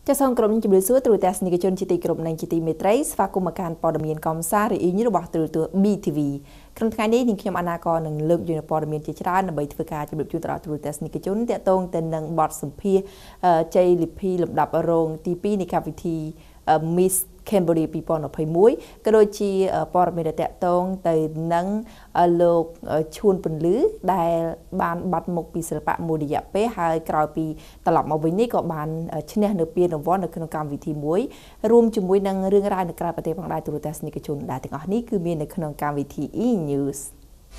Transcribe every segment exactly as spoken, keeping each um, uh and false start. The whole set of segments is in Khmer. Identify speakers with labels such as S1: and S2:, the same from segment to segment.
S1: จะส่งกรมจุดสูตรแต่สนิกชนจิติกรมในจิติเมตรัยสภากุมการปอดเมียนกอมซาหรืออินิรบตัวตัว บี ที วี ครั้งที่นี้นิ่งขยมอนากรหนึ่งเลือกอยู่ในปอดเมียนจิตราในใบทวิการจุดจุดตราตัวแต่สนิกชนแต่ตรงแต่หนึ่งบอดสัมพีใจลิพีลำดับอารมณ์ทีปีในคาวิธีมิสเคมบรีปีปอนอภัยมุ้ยก็โดยชีปอร์เมดแตะตรงแต่นังโลกชวนปนลื้อได้บานบัดมกปีศิลปะโมดิยะเป้หายกลายปีตลอดมาวันนี้ก็บานชนะเนื้อเปียนวอนในขนมกรรมวิธีมุ้ยรวมจุ่มมุ้ยนังเรื่องรายในกลายประเทศบางรายตัวแต่สนิกชนได้ถึงอันนี้คือมีในขนมกรรมวิธีอีนิวส์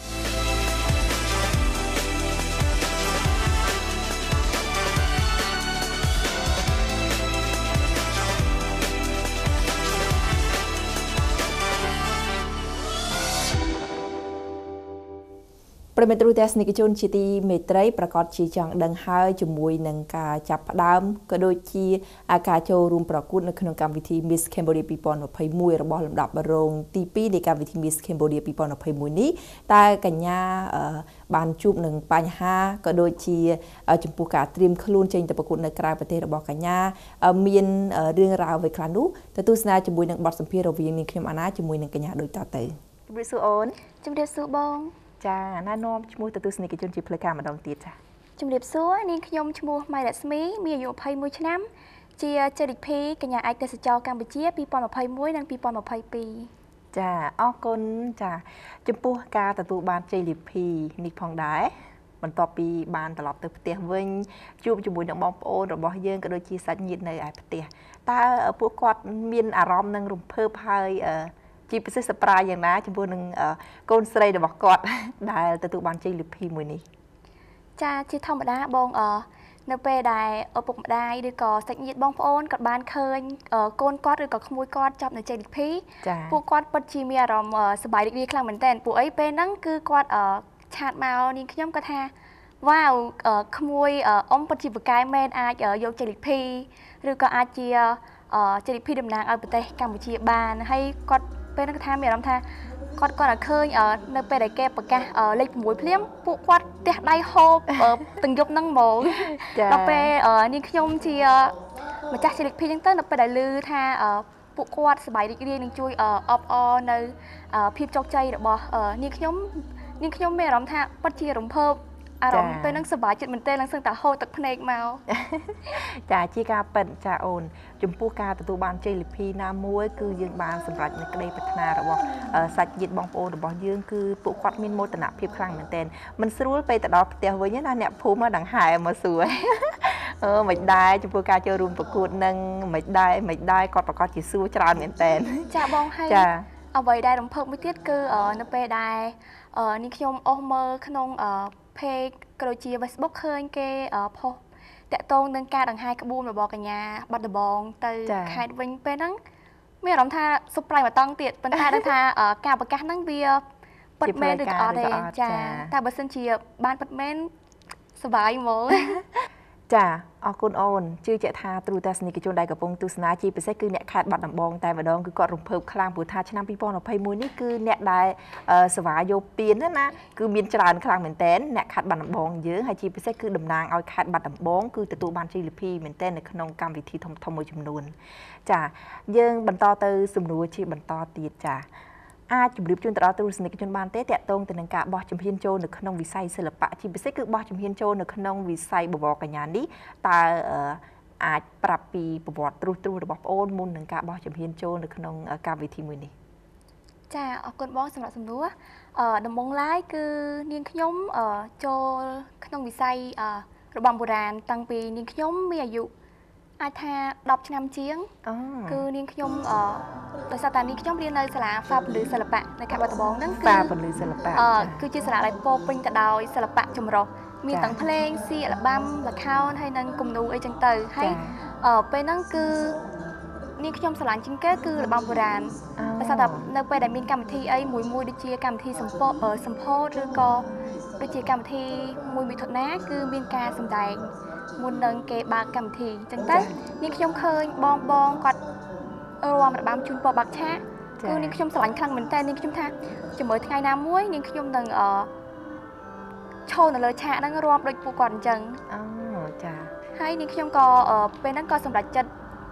S1: ประเมินตัวแต่สนิกชนชิตีเมตรัยประกอบชีจังดังหายจมวยนังกาจับดามก็โดยชีอากาโจรุมประกุในขนมกรรมวิธีมิสเคมโบเดียปีปอนอภัยมุยระบอบลำดับบรงตีปีในการวิธีมิสเคมโบเดียปีปอนอภัยมุยนี้ตากัญญาบานจูบหนึ่งปัญหาก็โดยชีจมปูกาเตรียมขลุ่นเจนแต่ประกุในกลางประเทศระบอบกัญญามีนเรื่องราวไว้ครั้งนู้แต่ตุสนาจมวยนังบอดสัมพีเราวิ่งในขนมอนาจมวยนังกัญญาโดยต่อเติมจุบริสุโอนจุบริสุบงจ้าหน้าน้อมชมูตตุสนิกจนจีเพลการมาดองตีจ้าจุ่มเด็บซัวนี่ขยมชมูไมดัสมีมีอายุภัยมวยชน้ำเจียเจริกพีกัญญาไอเตสจอกัมพูชีปีปอนมาภัยมวยนังปีปอนมาภัยปีจ้าออกคนจ้าจุ่มปูกาตตุบานเจริกพีนิพองได้มันต่อปีบานตลอดตึกเตียเวงจูบจมูกดังบอมโอนระบอบเยื่อก็โดยชีสัญญิตในไอเตียตาพวกกอดมีนอารมณ์นังรุมเพิ่มพายจีบไปซื้อสปรายอย่างนั้นจมูกหนึ่งโกนสไลด์เดบอกกอดได้แต่ตัวบานเจลิพีมือนี้จ้าที่ธรรมดาบองเออเนเปได้เออปกได้หรือก็สัญญาบองโอนกับบานเคยเออโกนกอดหรือก็ขโมยกอดจับในเจลิพีพวกกอดปัจจิมีอารมณ์สบายดีครั้งเหมือนแต่พวกไอ้เป็นนั่งคือกอดเออชาดมานี่ขย่มกระทาว้าวเออขโมยเอออมปัจจิบกายแมนอาจเออโยเจลิพีหรือก็อาเจียเออเจลิพีดำนางเอาไปเตะกัมพูชีบานให้กอดเป็นนักทำมีอะไรท่ากอดกอดเคยเออในไปได้แก้ปากกาเออเล็กมวยเพลี้ยมปุ๊กวัดเตะได้โฮเออตึงยกนั่งโมเราไปเออนี่ขยมที่มาจากเฉลิมพีจังเต้นเราไปได้ลือท่าเออปุ๊กวัดสบายดีดีนึงช่วยเออออฟอในเออพิบจอกใจเดี๋ยวบอกเออนี่ขยมนี่ขยมไม่อะไรท่าปัจจัยรวมเพิ่มอารมณ์เป็นนักสบายจิตมันเต้นนักซึ่งแต่โฮตักเพลงมาจ่าจีกาเป็นจ่าโอนจุ่มปูกาตตุบานเจลิพีน้ำมวยคือยืนบานสำหรับในกระเดพัฒนาระบบสัตว์ยิดบองโอระบบยืนคือปุกวัดมินโมตนาเพียบครั้งเหมือนเต้นมันสรู้ไปแต่ดอกเตียวไว้เนี่ยนะเนี่ยพูมาดังหายมาสวยเออไม่ได้จุ่มปูกาเจอรุมประกวดนั่งไม่ได้ไม่ได้กอดประกอบจีสู้จราเหมือนเต้นจ่าบองให้เอาไว้ได้ลำเพิ่มไม่เทียดคือเออนับไปได้เออนิยมโอเมอร์ขนมเออเพย์กระโดดจีเฟซบุ๊กเคยเกอพอแต่ตรงเดินการดังไฮกระบูมระบอกกันยาบัดเดบองเตยไฮวิ่งไปนั่งไม่รำท่าซุปไพรมาต้องเตียดเป็นท่าดังท่ากาบการนั่งเบียปัดเมนดึกออเดนจ้าแต่บัสเซนเชียบ้านปัดเมนสบายหมดจ้าออกคนโอนชื่อเจ้าทาตรูตาสนิกจนได้กับปงตุสนาจีไปเซ็กคือเนี่ยขาดบัดดำบองแต่บัดดองคือกอดรุมเพิ่มคลางปูทาชนะปีปอนอภัยมูนี่คือเนี่ยได้สวายโยเปียนนั่นนะคือมีนจรานคลางเหมือนเต้นเนี่ยขาดบัดดำบองเยอะให้จีไปเซ็กคือดำนางเอาขาดบัดดำบองคือตัวบานจีหรือพีเหมือนเต้นในขนมกรรมวิธีทำทำมวยจำนวนจ้าเยื่อบรรทอเตอร์สมรู้ชีบรรทอตีจ้าอาจุดริบจุนตราตูสนิกจนบานเตะแตะตรงแต่หนังกะบอจมเพียนโจนึกขนมวิสัยศิลปะจีบเซ็กคือบอจมเพียนโจนึกขนมวิสัยบบอกกันยานนี้ตาอาจปรับปีบวชตรูตรูระบบโอนมุนหนังกะบอจมเพียนโจนึกขนมการวิธีมือนี้จ้าออกกฎบอสำหรับสมรู้ดำบงไล่คือเนียงขยมโจขนมวิสัยระบำโบราณตั้งปีเนียงขยมมีอายุอาทาดอกชนำเชียงคือเนียงขยมแต่สถานีขยมเรียนในสลาฟาบหรือศิลปะในการบัตรบองนั่นคือฟาบหรือศิลปะคือจีสลาอะไรโปปิงแต่ดาวศิลปะจมรอมีตั้งเพลงซีอัลบั้มละข้าวให้นั่งกลุ่มดูไอจังเตยให้ไปนั่งคือนี่ขยมสลานจิงเก้คือระบำโบราณแต่สำหรับในไปได้มีกรรมทีไอมวยมวยดิจีกรรมทีสัมโพเออสัมโพหรือก็ดิจีกรรมทีมวยมีถุนน้าคือมีการสมใจมุนเดินเก็บบากำทีจังเต้นี่ขยมเคยบองบองกอดเออวามระบำชุนปอบักแช่คือนี่ขยมสวรรค์ครั้งเหมือนแต่นี่ขยมท่าจะเหมือนไงน้ำมุ้ยนี่ขยมเดินเออโชว์ในเลยแช่นั่งรวมโดยปูก่อนจังอ๋อจ้าให้นี่ขยมก็เออเป็นนั่งก็สำหรับจัด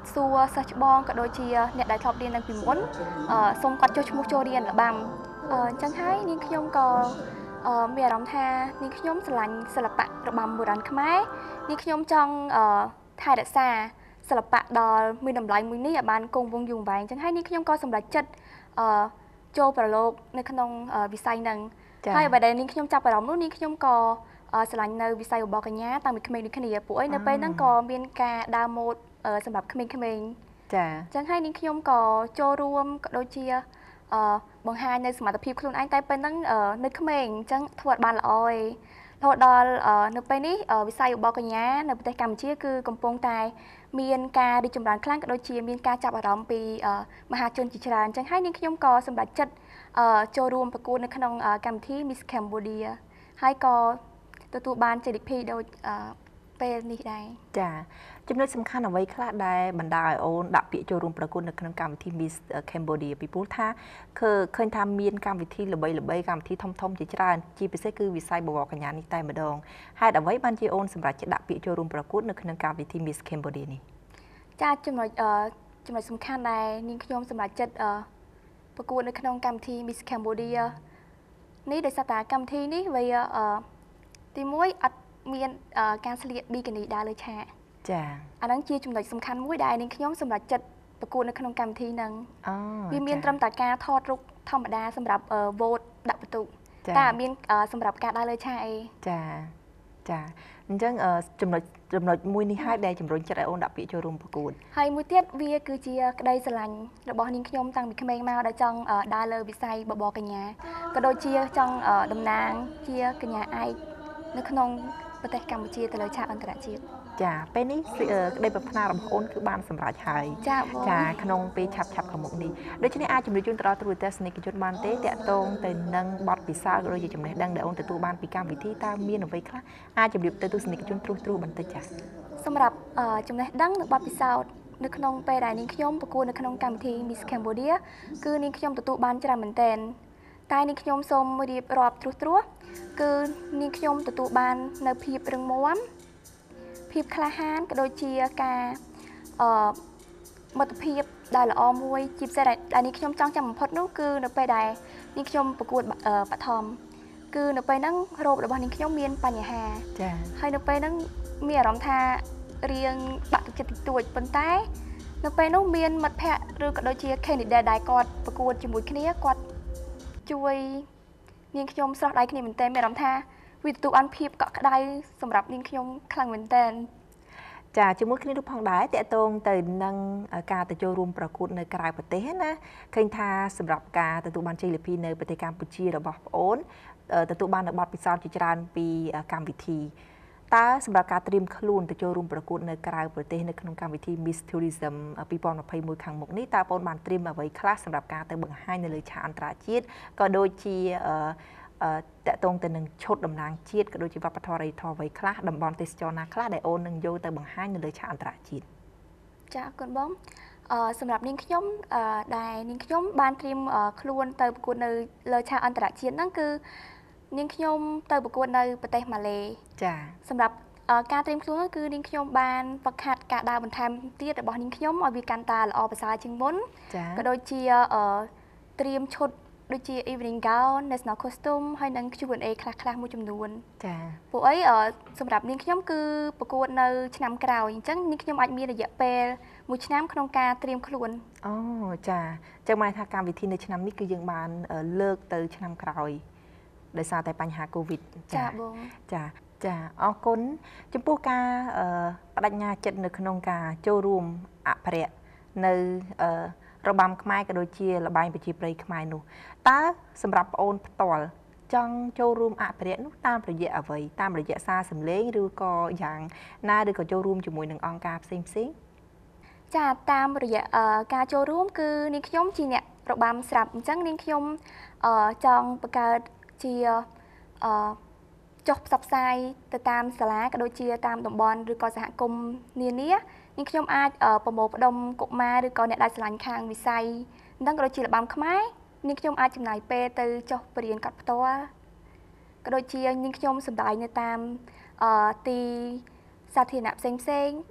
S2: សួរសិស្សច្បងក៏ដូចជាអ្នកដែលធ្លាប់រៀននៅពីមុនសូមគាត់ចុះឈ្មោះចូលរៀនរបាំអញ្ចឹងហើយនាងខ្ញុំក៏មានអារម្មណ៍ថានាងខ្ញុំស្រឡាញ់សិល្បៈរបាំបុរាណខ្មែរនាងខ្ញុំចង់ថែរក្សាសិល្បៈដ៏មានតម្លៃមួយនេះឲ្យបានគង់វង្សយូរអង្វែងអញ្ចឹងហើយនាងខ្ញុំក៏សម្រេចចិត្តចូលប្រឡូកនៅក្នុងវិស័យហ្នឹងហើយបើដែលនាងខ្ញុំចាប់អារម្មណ៍នោះនាងខ្ញុំក៏ស្រឡាញ់នៅវិស័យបបកញ្ញាតាំងពីក្មេងដូចគ្នាពួកអីនៅពេលហ្នឹងក៏មានការដើរម៉ូដសម្រាប់ក្មេងៗចាអញ្ចឹងហើយនាងខ្ញុំក៏ចូលរួមក៏ដូចជាបង្ហាញនៅសមត្ថភាពខ្លួនឯងតែពេលហ្នឹងនៅក្មេងអញ្ចឹងធ្វើឲ្យបានល្អឯងរហូតដល់នៅពេលនេះវិស័យបបកញ្ញានៅប្រទេសកម្ពុជាគឺកំពុងតែមានការរីកចម្រើនខ្លាំងក៏ដូចជាមានការចាប់អារម្មណ៍ពីមហាជនជាច្រើនអញ្ចឹងហើយនាងខ្ញុំក៏សម្រេចចិត្តចូលរួមប្រកួតនៅក្នុងកម្មវិធី Miss Cambodia ហើយក៏ទទួលបានជ័យលាភីដូចពេលនេះដែរចាចំណុចសំខាន់អ្វីខ្លះដែលបណ្ដាលឲ្យអូនដាក់ពាក្យចូលរួមប្រកួតនៅក្នុងកម្មវិធី Miss Cambodia ពីព្រោះថាឃើញថាមានកម្មវិធីល្បីៗកម្មវិធីធំធំជាច្រើនជាពិសេសគឺវិស័យបវរកញ្ញានេះតែម្ដងហេតុអ្វីបានជាអូនសម្រាប់ដាក់ពាក្យចូលរួមប្រកួតនៅក្នុងកម្មវិធី Miss Cambodia នេះចាចំណុចចំណុចសំខាន់ដែលនាងខ្ញុំសម្រាប់ចិត្តប្រកួតនៅក្នុងកម្មវិធី Miss Cambodia នេះដោយសារតែកម្មវិធីនេះវាទីមួយអត់មានការស្លៀកប៊ីគីនីដើរលើឆាកចាអាហ្នឹងជាចំណុចសំខាន់មួយដែលនាងខ្ញុំសម្រាប់ចិត្តប្រកួតនៅក្នុងកម្មវិធីហ្នឹងអូវាមានត្រឹមតែការថតរូបធម្មតាសម្រាប់វោតដាក់បន្ទុកតែអត់មានសម្រាប់ការដើរលើឆាកអីចាចាអញ្ចឹងចំណុចចំណុចមួយនេះហើយដែលជំរុញចិត្តឲ្យអូនដាក់ពាក្យចូលរួមប្រកួតហើយមួយទៀតវាគឺជាក្តីស្រឡាញ់របស់នាងខ្ញុំតាំងពីក្មេងមកដែលចង់ដើរលើវិស័យបបរកញ្ញាក៏ដូចជាចង់តំណាងជាកញ្ញាឯកនៅក្នុងប្រទេសកម្ពុជាទៅលើឆាកអន្តរជាតិចាពេលនេះក្តីប្រាថ្នារបស់អូនគឺបានសម្រេចហើយចាចាក្នុងពេលឆាប់ឆាប់ខាងមុខនេះដូច្នេះអាចជំរុញជូនទៅដល់ទូរទស្សនិកជនបានទេតាក់ទងទៅនឹងបទពិសោធន៍ឬជាចំណេះដឹងដែលអូនទទួលបានពីកម្មវិធីតើមានអ្វីខ្លះអាចជម្រាបទៅទស្សនិកជនត្រួសត្រាសបន្តិចចាសម្រាប់ចំណេះដឹងនិងបទពិសោធន៍នៅក្នុងពេលដែលនាងខ្ញុំប្រកួតនៅក្នុងកម្មវិធី Miss Cambodia គឺនាងខ្ញុំទទួលបានច្រើនមែនទែនតែនាងខ្ញុំសូមរៀបរាប់ត្រួសត្រាសគឺនាងខ្ញុំទទួលបាននៅភាពរឹងមាំភាពក្លាហានក៏ដូចជាការអឺមិត្តភាពដែលល្អមួយជាពិសេសដែលនាងខ្ញុំចង់ចាំបំផុតនោះគឺនៅពេលដែលនាងខ្ញុំប្រកួតបឋមគឺនៅពេលហ្នឹងរោគរបស់នាងខ្ញុំមានបញ្ហាចា៎ហើយនៅពេលហ្នឹងមានអារម្មណ៍ថារៀងបាក់ទឹកចិត្តតិចតួចប៉ុន្តែនៅពេលនោះមានមិត្តភ័ក្តិឬក៏ដូចជា candidate ដែលគាត់ប្រកួតជាមួយគ្នាគាត់ជួយនាងខ្ញុំស្រស់ដៃគ្នាមែនតើមានអារម្មណ៍ថាវាទទួលបានភាពកក់ក្ដៅសម្រាប់នាងខ្ញុំខ្លាំងមែនតើចាជាមួយគ្នានោះផងដែរតកតងទៅនឹងការទៅចូលរួមប្រកួតនៅក្រៅប្រទេសណាឃើញថាសម្រាប់ការទទួលបានជ័យលាភីនៅប្រទេសកម្ពុជារបស់ប្អូនទទួលបាននៅបទពិសោធន៍ជាច្រើនពីកម្មវិធីតើសម្រាប់ការត្រៀមខ្លួនទៅចូលរួមប្រកួតនៅក្រៅប្រទេសនៅក្នុងកម្មវិធី Miss Tourism ពីរពាន់ម្ភៃមួយខាងមុខនេះតើបងបានត្រៀមអ្វីខ្លះសម្រាប់ការទៅបង្ហាញនៅលើឆាកអន្តរជាតិក៏ដូចជាតកតងទៅនឹងឈុតតំណាងជាតិក៏ដូចជាវប្បធម៌រីធម៌អ្វីខ្លះតំបន់ទេសចរណាខ្លះដែលអូននឹងយកទៅបង្ហាញនៅលើឆាកអន្តរជាតិចាអរគុណបងអឺសម្រាប់នាងខ្ញុំអឺដែលនាងខ្ញុំបានត្រៀមខ្លួនទៅប្រកួតនៅលើឆាកអន្តរជាតិហ្នឹងគឺនាងខ្ញុំទៅប្រកួតនៅប្រទេសម៉ាឡេចាសម្រាប់ការត្រៀមខ្លួនគឺនាងខ្ញុំបានហ្វឹកហាត់ការដើរបន្ថែមទៀតរបស់នាងខ្ញុំឲ្យវាកាន់តែល្អប្រសើរជាងមុនក៏ដូចជាត្រៀមឈុតដូចជា evening gown national costume ហើយនិង Q and A ខ្លះៗមួយចំនួនចាពួកអីសម្រាប់នាងខ្ញុំគឺប្រកួតនៅឆ្នាំក្រោយអញ្ចឹងនាងខ្ញុំអាចមានរយៈពេលមួយឆ្នាំក្នុងការត្រៀមខ្លួនអូចាអញ្ចឹងបានថាកម្មវិធីនៅឆ្នាំនេះគឺយើងបានលើកទៅឆ្នាំក្រោយដោយសារតែបញ្ហា COVID ចាបងចាចាអរគុណចំពោះការបដិញ្ញាចិត្តនៅក្នុងការចូលរួមអភិរក្សនៅរបាំខ្មែរក៏ដូចជាល្បែងប្រជាប្រិយខ្មែរនោះតើសម្រាប់ប្អូនផ្ទាល់ចង់ចូលរួមអភិរក្សនោះតាមរយៈអ្វីតាមរយៈសារសម្លេងឬក៏យ៉ាងណាឬក៏ចូលរួមជាមួយនឹងអង្គការផ្សេងផ្សេងចាតាមរយៈការចូលរួមគឺនាងខ្ញុំជាអ្នករបាំស្រាប់អញ្ចឹងនាងខ្ញុំចង់បង្កើតជាអឺចុះផ្សព្វផ្សាយទៅតាមសាលាក៏ដូចជាតាមតំបន់ឬក៏សហគមន៍នានានាងខ្ញុំអាចប្រមូលផ្ដុំកុមារឬក៏អ្នកដែលស្រឡាញ់ខាងវិស័យហ្នឹងក៏ដូចជារបាំខ្មែរនាងខ្ញុំអាចចំណាយពេលទៅចុះបរៀនកាត់ផ្ទាល់ក៏ដូចជានាងខ្ញុំសម្ដែងនៅតាមទីសាធារណៈផ្សេងផ្សេង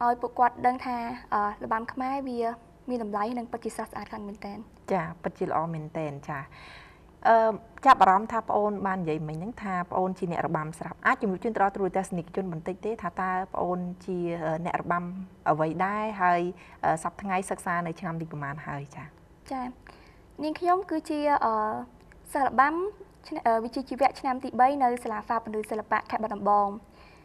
S2: ឲ្យពួកគាត់ដឹងថារបាំខ្មែរវាមានតម្លៃនិងពិតជាស្រស់ស្អាតខ្លាំងមែនទែន
S1: ចាពិតជាល្អមែនទែនចាអឺចាប់អារម្មណ៍ថាប្អូនបាននិយាយមិញហ្នឹងថាប្អូនជាអ្នករបាំស្រាប់អាចជំរាបជូនដល់ទូរទស្សនិកជនបន្តិចទេថាតើប្អូនជាអ្នករបាំអ្វីដែរហើយសប្តាហ៍ថ្ងៃសិក្សានៅឆ្នាំទីប្រហែលហើយចា
S2: ចានាងខ្ញុំគឺជាអឺសិស្សរបាំវិជ្ជាជីវៈឆ្នាំទី3នៅសាលាហ្វាបណ្ឌិតសិល្បៈខេត្តបាត់ដំបង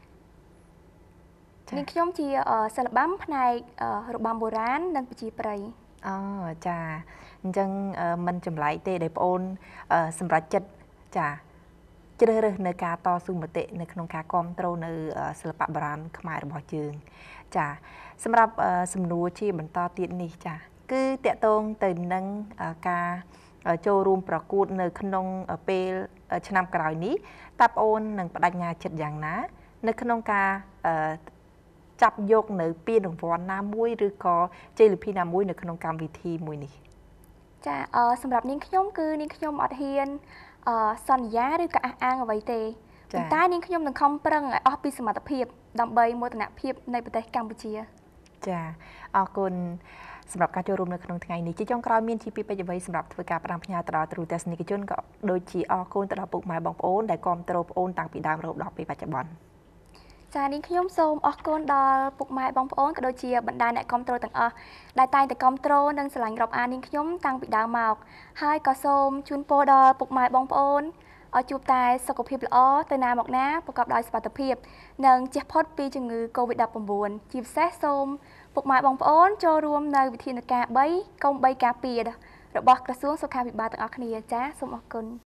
S2: នាងខ្ញុំជាសិស្សរបាំផ្នែករបាំបុរាណនិងប្រជាប្រិយ
S1: អូចាអញ្ចឹងមិនចម្លែកទេដែលប្អូនសម្រាប់ចិត្តចាជ្រើសរើសនៅការតស៊ូមតិនៅក្នុងការគ្រប់គ្រងនៅសិល្បៈបុរាណខ្មែររបស់យើងចាសម្រាប់សំណួរជាបន្តទៀតនេះចាគឺតកតងទៅនឹងការចូលរួមប្រកួតនៅក្នុងពេលឆ្នាំក្រោយនេះតើប្អូននឹងបដិញ្ញាចិត្តយ៉ាងណានៅក្នុងការចាប់យកនៅពានរង្វាន់ណាមួយឬក៏ជ័យលាភីណាមួយនៅក្នុងកម្មវិធីមួយនេះ
S2: ចាអឺសម្រាប់នាងខ្ញុំគឺនាងខ្ញុំអត់ហ៊ានអឺសន្យាឬក៏អះអាងអ្វីទេប៉ុន្តែនាងខ្ញុំនឹងខំប្រឹងឲ្យអស់ពីសមត្ថភាពដើម្បីមោទនភាពនៃប្រទេសកម្ពុជា
S1: ចាអរគុណសម្រាប់ការចូលរួមនៅក្នុងថ្ងៃនេះជាចុងក្រោយមានជាពីពេចអ្វីសម្រាប់ធ្វើការផ្ដាំផ្ញើទៅដល់ទូរទស្សនិកជនក៏ដូចជាអរគុណទៅដល់ពុកម៉ែបងប្អូនដែលគាំទ្រប្អូនតាំងពីដើមរហូតដល់ពេលបច្ចុប្បន្ន
S2: ចានាងខ្ញុំសូមអរគុណដល់ពុកម៉ែបងប្អូនក៏ដូចជាបណ្ដាអ្នកគាំទ្រទាំងអស់ដែលតែងតែគាំទ្រនិងស្រឡាញ់រាប់អាននាងខ្ញុំតាំងពីដើមមកហើយក៏សូមជូនពរដល់ពុកម៉ែបងប្អូនឲ្យជួបតែសុខភាពល្អទៅណាមកណាប្រកបដោយសុវត្ថិភាពនិងជៀសផុតពីជំងឺ កូវីដ ដប់ប្រាំ៩ ជាពិសេសសូមពុកម៉ែបងប្អូនចូលរួមនៅវិធានការ3កុំបីការពាររបស់ក្រសួងសុខាភិបាលទាំងអស់គ្នាចាសូមអរគុណ